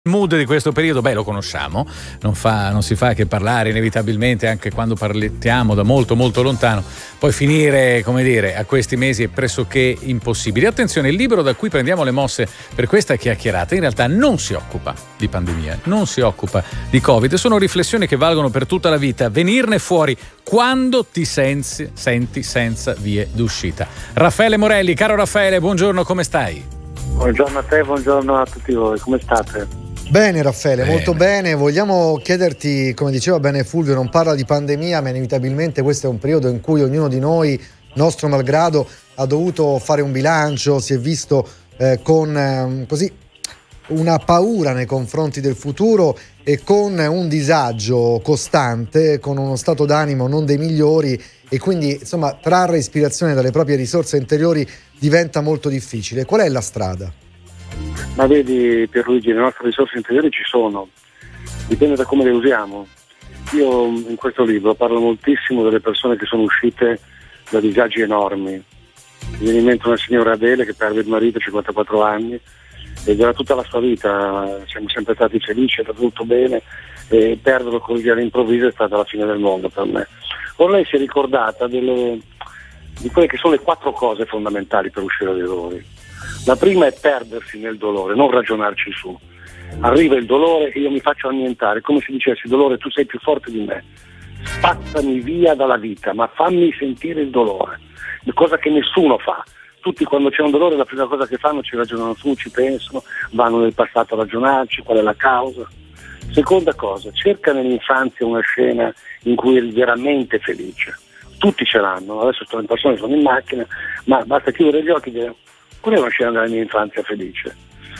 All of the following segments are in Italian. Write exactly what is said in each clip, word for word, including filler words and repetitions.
Il mood di questo periodo, beh, lo conosciamo, non, fa, non si fa che parlare inevitabilmente anche quando parliamo da molto molto lontano, poi finire, come dire, a questi mesi è pressoché impossibile. Attenzione, il libro da cui prendiamo le mosse per questa chiacchierata in realtà non si occupa di pandemia, non si occupa di Covid, sono riflessioni che valgono per tutta la vita, venirne fuori quando ti sensi, senti senza vie d'uscita. Raffaele Morelli, caro Raffaele, buongiorno, come stai? Buongiorno a te, buongiorno a tutti voi, come state? Bene Raffaele, bene. molto bene. Vogliamo chiederti, come diceva bene Fulvio, non parla di pandemia, ma inevitabilmente questo è un periodo in cui ognuno di noi, nostro malgrado, ha dovuto fare un bilancio, si è visto eh, con eh, così una paura nei confronti del futuro e con un disagio costante, con uno stato d'animo non dei migliori, e quindi insomma trarre ispirazione dalle proprie risorse interiori diventa molto difficile. Qual è la strada? Ma vedi Pierluigi, le nostre risorse interiori ci sono, dipende da come le usiamo. Io in questo libro parlo moltissimo delle persone che sono uscite da disagi enormi. Mi viene in mente una signora Adele che perde il marito a cinquantaquattro anni ed era tutta la sua vita, siamo sempre stati felici, era tutto bene, e perderlo così all'improvviso è stata la fine del mondo per me. Ora lei si è ricordata delle, di quelle che sono le quattro cose fondamentali per uscire dai dolori. La prima è perdersi nel dolore, non ragionarci su. Arriva il dolore e io mi faccio annientare, come se dicessi: dolore, tu sei più forte di me, spazzami via dalla vita, ma fammi sentire il dolore, cosa che nessuno fa. Tutti quando c'è un dolore la prima cosa che fanno ci ragionano su, ci pensano, vanno nel passato a ragionarci, qual è la causa. Seconda cosa, cerca nell'infanzia una scena in cui eri veramente felice. Tutti ce l'hanno, adesso le persone sono in macchina, ma basta chiudere gli occhi e dire: qual è una scena della mia infanzia felice?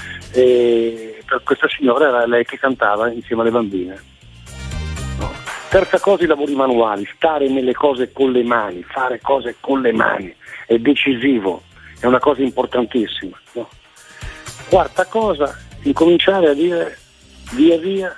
E per questa signora era lei che cantava insieme alle bambine. No. Terza cosa, i lavori manuali, stare nelle cose con le mani, fare cose con le mani, è decisivo, è una cosa importantissima. No? Quarta cosa, incominciare a dire via via: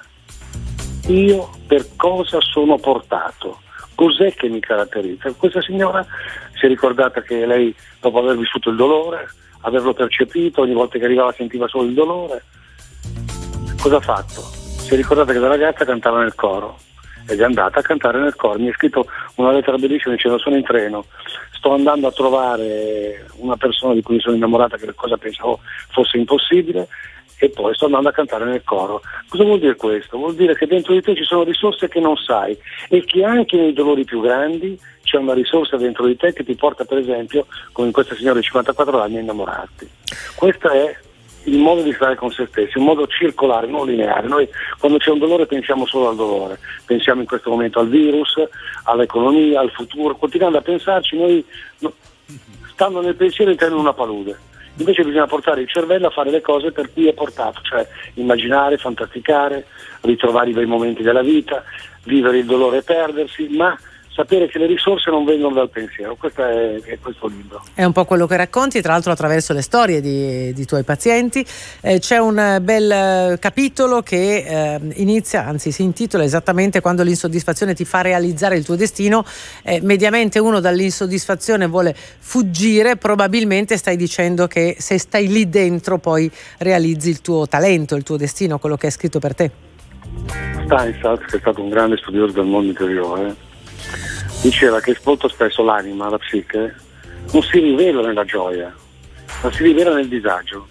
io per cosa sono portato? Cos'è che mi caratterizza? Questa signora si è ricordata che lei, dopo aver vissuto il dolore, averlo percepito, ogni volta che arrivava sentiva solo il dolore, cosa ha fatto? Si è ricordata che da ragazza cantava nel coro ed è andata a cantare nel coro. Mi ha scritto una lettera bellissima dicendo: sono in treno, sto andando a trovare una persona di cui mi sono innamorata, che cosa pensavo fosse impossibile, e poi sto andando a cantare nel coro. Cosa vuol dire questo? Vuol dire che dentro di te ci sono risorse che non sai e che anche nei dolori più grandi c'è una risorsa dentro di te che ti porta, per esempio, come in questa signora di cinquantaquattro anni, a innamorarti. Questo è il modo di stare con se stessi, un modo circolare, non lineare. Noi quando c'è un dolore pensiamo solo al dolore, pensiamo in questo momento al virus, all'economia, al futuro, continuando a pensarci, noi stando nel pensiero entriamo in una palude. Invece bisogna portare il cervello a fare le cose per cui è portato, cioè immaginare, fantasticare, ritrovare i bei momenti della vita, vivere il dolore e perdersi, ma sapere che le risorse non vengono dal pensiero. Questo è, è questo libro. È un po' quello che racconti, tra l'altro attraverso le storie di, di tuoi pazienti. Eh, c'è un bel capitolo che eh, inizia, anzi si intitola esattamente "Quando l'insoddisfazione ti fa realizzare il tuo destino". Eh, mediamente uno dall'insoddisfazione vuole fuggire, probabilmente stai dicendo che se stai lì dentro poi realizzi il tuo talento, il tuo destino, quello che è scritto per te. Steinsaltz, che è stato un grande studioso del mondo interiore, diceva che molto spesso l'anima, la psiche, non si rivela nella gioia, ma si rivela nel disagio.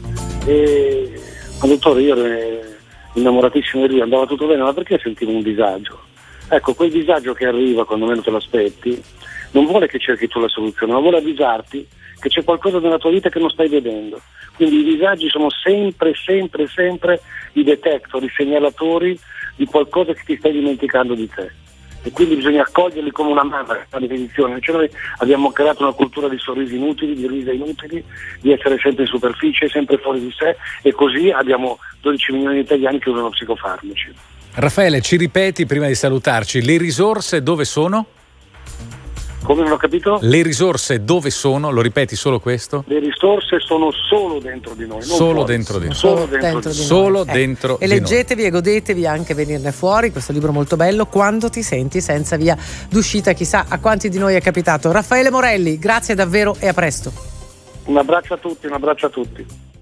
E dottore, io ero innamoratissimo di lui, andava tutto bene, ma perché sentivo un disagio? Ecco, quel disagio che arriva quando meno te lo aspetti non vuole che cerchi tu la soluzione, ma vuole avvisarti che c'è qualcosa nella tua vita che non stai vedendo. Quindi i disagi sono sempre, sempre, sempre i detector, i segnalatori di qualcosa che ti stai dimenticando di te. E quindi bisogna accoglierli come una mamma, una ripetizione. Cioè noi abbiamo creato una cultura di sorrisi inutili, di risa inutili, di essere sempre in superficie, sempre fuori di sé, e così abbiamo dodici milioni di italiani che usano psicofarmaci. Raffaele, ci ripeti prima di salutarci, le risorse dove sono? Come, non ho capito? Le risorse dove sono? Lo ripeti solo questo? Le risorse sono solo dentro di noi. Non solo fuori. dentro di noi. Solo Solo dentro, dentro di di noi. Solo Eh, dentro e di leggetevi e godetevi anche Venirne fuori, questo libro molto bello, Quando ti senti senza via d'uscita. Chissà a quanti di noi è capitato. Raffaele Morelli, grazie davvero e a presto. Un abbraccio a tutti, un abbraccio a tutti.